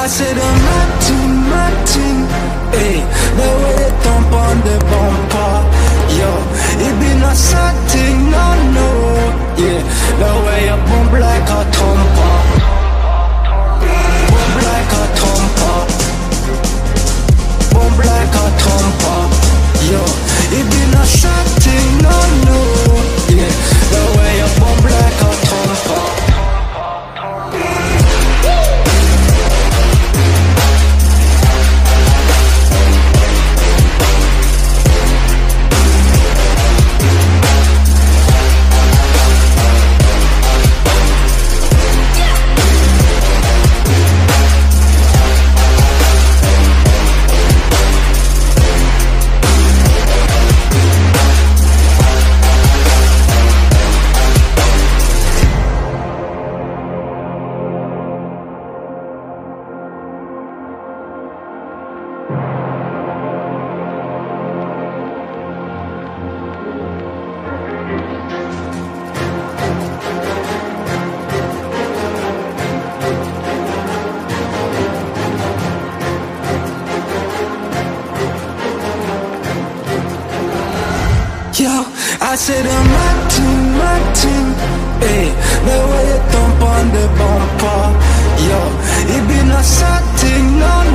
said I'm matching, hey, the way you thump on the bumper, yo, it be not something, no, yeah, the way you bump like a thumper, bump like a thumper, bump like a thumper, yo, it be not something, no, yeah, the way you bump like a thumper. Yo, I said I'm matching, hey, the way you thump on the bumper, yo, it be not something, no,